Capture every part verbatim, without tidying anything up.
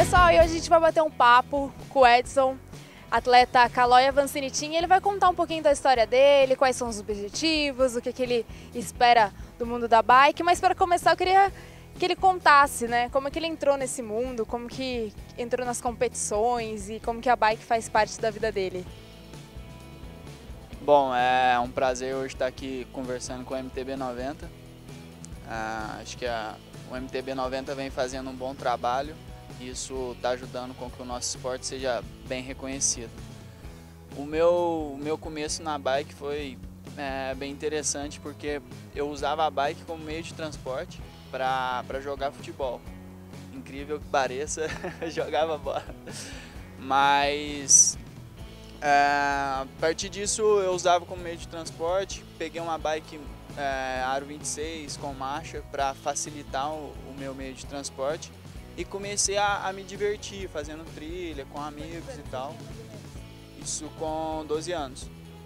Pessoal, e hoje a gente vai bater um papo com o Edson, atleta Caloi Avancinitin. Ele vai contar um pouquinho da história dele, quais são os objetivos, o que, que ele espera do mundo da bike. Mas para começar, eu queria que ele contasse, né, como é que ele entrou nesse mundo, como que entrou nas competições e como que a bike faz parte da vida dele. Bom, é um prazer hoje estar aqui conversando com o M T B noventa. Ah, acho que a, o M T B noventa vem fazendo um bom trabalho e isso está ajudando com que o nosso esporte seja bem reconhecido. O meu, o meu começo na bike foi é, bem interessante porque eu usava a bike como meio de transporte para jogar futebol. Incrível que pareça, jogava bola. Mas é, a partir disso eu usava como meio de transporte, peguei uma bike é, Aro vinte e seis com marcha para facilitar o, o meu meio de transporte e comecei a, a me divertir fazendo trilha com amigos e tal, isso com doze anos.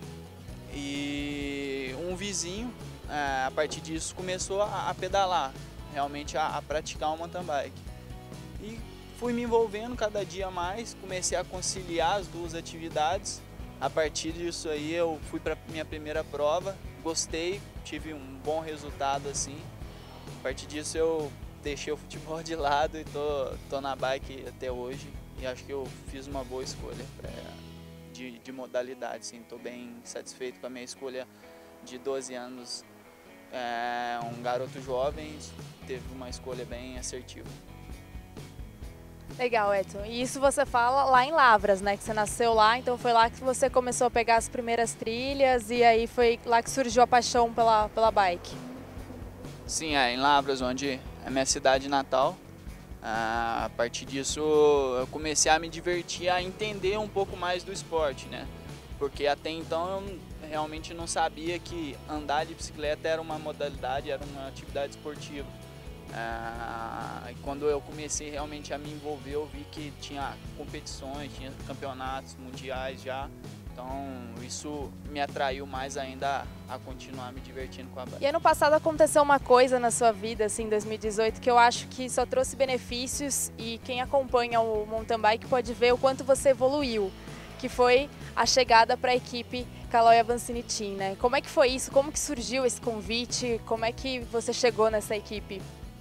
E um vizinho, é, a partir disso, começou a, a pedalar, realmente a, a praticar o mountain bike. E fui me envolvendo cada dia mais, comecei a conciliar as duas atividades. A partir disso aí eu fui para minha primeira prova, gostei, tive um bom resultado assim. A partir disso eu deixei o futebol de lado e tô, tô na bike até hoje. E acho que eu fiz uma boa escolha pra, de, de modalidade, sim. Tô bem satisfeito com a minha escolha de doze anos. É, um garoto jovem, teve uma escolha bem assertiva. Legal, Edson. E isso você fala lá em Lavras, né? Que você nasceu lá, então foi lá que você começou a pegar as primeiras trilhas e aí foi lá que surgiu a paixão pela, pela bike. Sim, é em Lavras, onde é a minha cidade natal. A partir disso eu comecei a me divertir, a entender um pouco mais do esporte, né? Porque até então eu realmente não sabia que andar de bicicleta era uma modalidade, era uma atividade esportiva. Ah, e quando eu comecei realmente a me envolver, eu vi que tinha competições, tinha campeonatos mundiais já, então isso me atraiu mais ainda a, a continuar me divertindo com a bike. E ano passado aconteceu uma coisa na sua vida, assim, em dois mil e dezoito, que eu acho que só trouxe benefícios e quem acompanha o mountain bike pode ver o quanto você evoluiu, que foi a chegada para a equipe Caloi Avancinitin, né? Como é que foi isso? Como que surgiu esse convite? Como é que você chegou nessa equipe?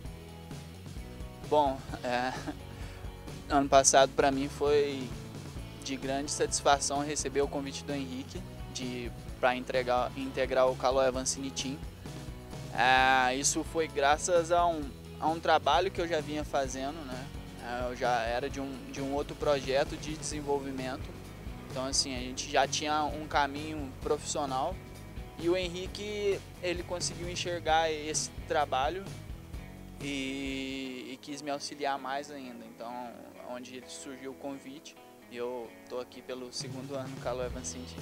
Bom, é, ano passado para mim foi de grande satisfação receber o convite do Henrique para integrar o Caloi Avancinitin. É, isso foi graças a um, a um trabalho que eu já vinha fazendo, né? É, eu já era de um, de um outro projeto de desenvolvimento, então assim, a gente já tinha um caminho profissional e o Henrique ele conseguiu enxergar esse trabalho E, e quis me auxiliar mais ainda, então onde surgiu o convite e eu estou aqui pelo segundo ano no Caloi Avancinitin.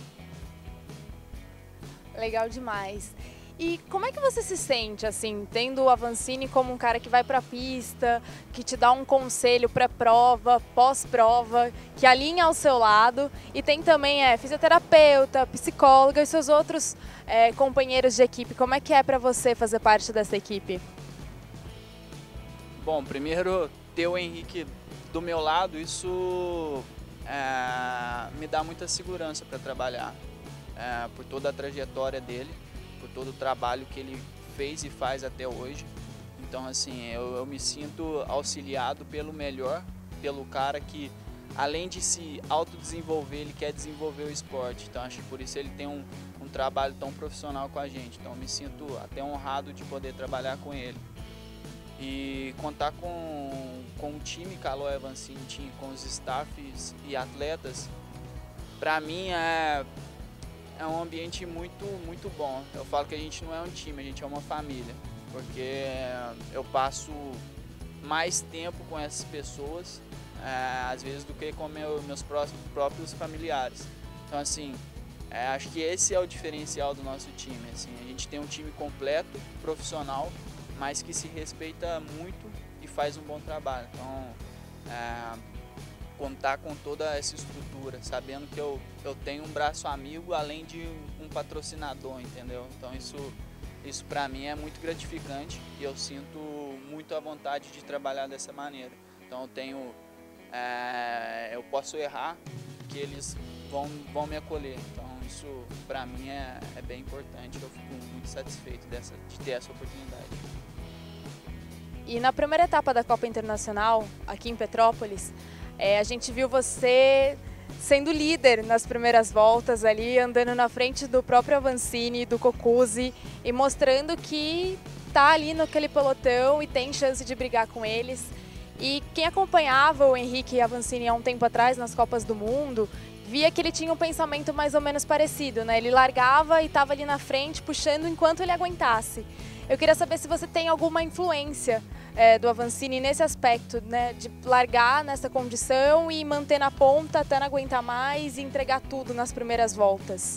Legal demais. E como é que você se sente, assim, tendo o Avancini como um cara que vai para a pista, que te dá um conselho pré-prova, pós-prova, que alinha ao seu lado e tem também é, fisioterapeuta, psicóloga e seus outros é, companheiros de equipe. Como é que é para você fazer parte dessa equipe? Bom, primeiro ter o Henrique do meu lado, isso é, me dá muita segurança para trabalhar, é, por toda a trajetória dele, por todo o trabalho que ele fez e faz até hoje. Então assim, eu, eu me sinto auxiliado pelo melhor, pelo cara que além de se autodesenvolver, ele quer desenvolver o esporte. Então acho que por isso ele tem um, um trabalho tão profissional com a gente. Então eu me sinto até honrado de poder trabalhar com ele. E contar com, com o time Caloi Avancinitin, com os staffs e atletas, para mim é, é um ambiente muito, muito bom. Eu falo que a gente não é um time, a gente é uma família, porque eu passo mais tempo com essas pessoas, é, às vezes, do que com meu, meus próprios familiares. Então, assim, é, acho que esse é o diferencial do nosso time. Assim, a gente tem um time completo, profissional, mas que se respeita muito e faz um bom trabalho. Então, é, contar com toda essa estrutura, sabendo que eu, eu tenho um braço amigo além de um patrocinador, entendeu? Então isso, isso para mim é muito gratificante e eu sinto muito a vontade de trabalhar dessa maneira. Então eu tenho é, eu posso errar, que eles vão, vão me acolher. Então isso para mim é, é bem importante, eu fico muito satisfeito dessa, de ter essa oportunidade. E na primeira etapa da Copa Internacional, aqui em Petrópolis, é, a gente viu você sendo líder nas primeiras voltas ali, andando na frente do próprio Avancini, do Cocuzzi, e mostrando que tá ali naquele pelotão e tem chance de brigar com eles. E quem acompanhava o Henrique Avancini há um tempo atrás nas Copas do Mundo, via que ele tinha um pensamento mais ou menos parecido, né? Ele largava e estava ali na frente, puxando enquanto ele aguentasse. Eu queria saber se você tem alguma influência é, do Avancini nesse aspecto, né? De largar nessa condição e manter na ponta até não aguentar mais e entregar tudo nas primeiras voltas.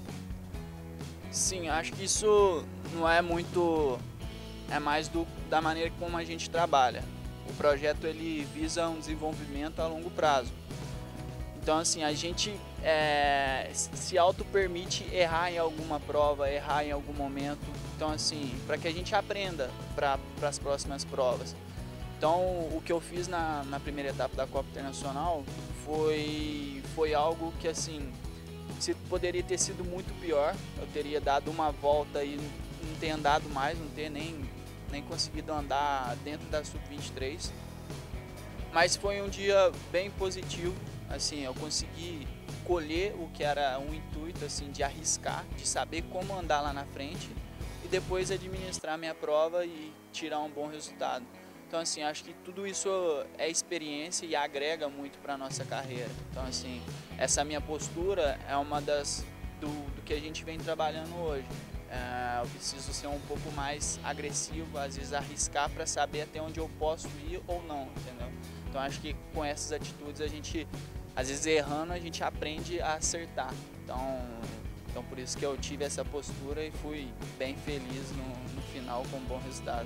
Sim, acho que isso não é muito, é mais do, da maneira como a gente trabalha. O projeto ele visa um desenvolvimento a longo prazo. Então assim, a gente é, se auto-permite errar em alguma prova, errar em algum momento. Então assim, para que a gente aprenda para as próximas provas. Então o que eu fiz na, na primeira etapa da Copa Internacional foi, foi algo que assim, se poderia ter sido muito pior. Eu teria dado uma volta e não ter andado mais, não ter nem, nem conseguido andar dentro da sub vinte e três. Mas foi um dia bem positivo. Assim, eu consegui colher o que era um intuito assim, de arriscar, de saber como andar lá na frente e depois administrar minha prova e tirar um bom resultado. Então assim, acho que tudo isso é experiência e agrega muito para a nossa carreira. Então assim, essa minha postura é uma das do, do que a gente vem trabalhando hoje. É, eu preciso ser um pouco mais agressivo, às vezes arriscar para saber até onde eu posso ir ou não, entendeu? Então acho que com essas atitudes a gente, às vezes errando, a gente aprende a acertar. Então, então por isso que eu tive essa postura e fui bem feliz no, no final com um bom resultado.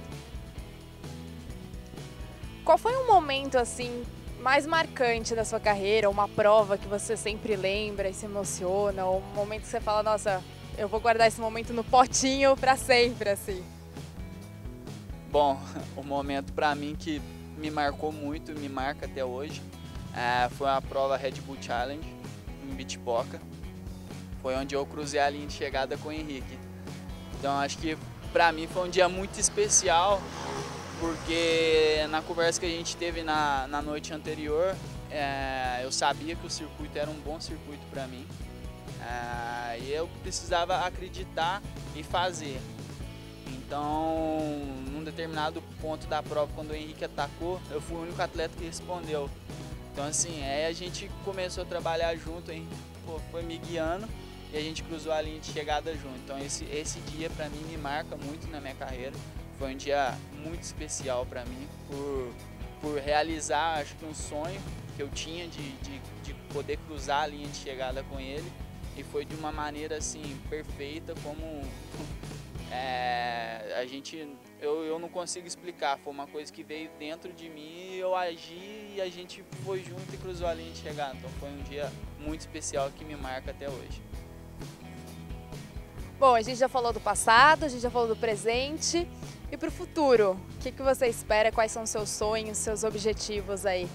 Qual foi um momento assim mais marcante da sua carreira, uma prova que você sempre lembra e se emociona, ou um momento que você fala, nossa, eu vou guardar esse momento no potinho para sempre, assim? Bom, o momento para mim que me marcou muito, me marca até hoje, é, foi a prova Red Bull Challenge em Bitipoca. Foi onde eu cruzei a linha de chegada com o Henrique. Então acho que para mim foi um dia muito especial, porque na conversa que a gente teve na, na noite anterior, é, eu sabia que o circuito era um bom circuito para mim. É, e eu precisava acreditar e fazer. Então, num determinado ponto da prova, quando o Henrique atacou, eu fui o único atleta que respondeu. Então assim, aí a gente começou a trabalhar junto, hein? Pô, foi me guiando e a gente cruzou a linha de chegada junto. Então esse, esse dia para mim me marca muito na minha carreira. Foi um dia muito especial para mim, por, por realizar, acho que um sonho que eu tinha de, de, de poder cruzar a linha de chegada com ele. E foi de uma maneira assim, perfeita, como é, a gente, eu, eu não consigo explicar, foi uma coisa que veio dentro de mim, eu agi e a gente foi junto e cruzou a linha de chegada. Então foi um dia muito especial que me marca até hoje. Bom, a gente já falou do passado, a gente já falou do presente. E para o futuro, o que, que você espera? Quais são seus sonhos, seus objetivos aí?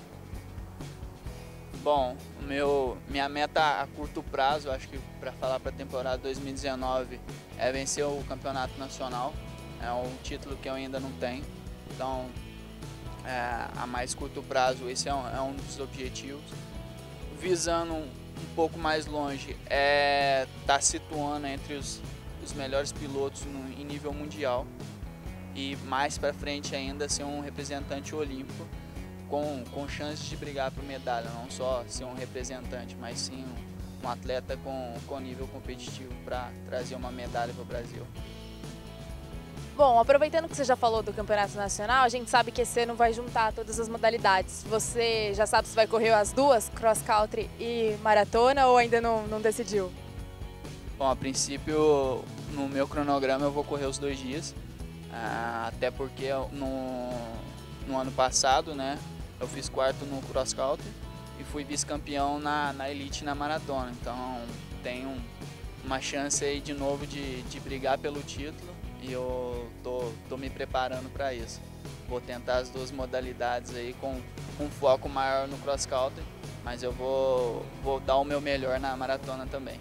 Bom, o meu, minha meta a curto prazo, acho que para falar para a temporada dois mil e dezenove, é vencer o campeonato nacional. É um título que eu ainda não tenho. Então, é, a mais curto prazo, esse é um, é um dos objetivos. Visando um, um pouco mais longe, é estar tá situando entre os, os melhores pilotos no, em nível mundial. E mais para frente ainda ser um representante olímpico com, com chances de brigar por medalha, não só ser um representante, mas sim um, um atleta com, com nível competitivo para trazer uma medalha para o Brasil. Bom, aproveitando que você já falou do Campeonato Nacional, a gente sabe que esse ano vai juntar todas as modalidades. Você já sabe se vai correr as duas, cross country e maratona, ou ainda não, não decidiu? Bom, a princípio, no meu cronograma eu vou correr os dois dias. Ah, até porque no, no ano passado, né, eu fiz quarto no cross country e fui vice-campeão na, na elite na maratona. Então tenho uma chance aí de novo de, de brigar pelo título e eu tô, tô me preparando para isso. Vou tentar as duas modalidades aí com um foco maior no cross country, mas eu vou, vou dar o meu melhor na maratona também.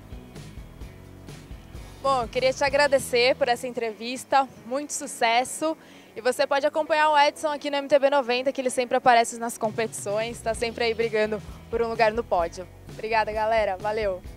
Bom, eu queria te agradecer por essa entrevista, muito sucesso. E você pode acompanhar o Edson aqui no M T B noventa, que ele sempre aparece nas competições, está sempre aí brigando por um lugar no pódio. Obrigada, galera. Valeu!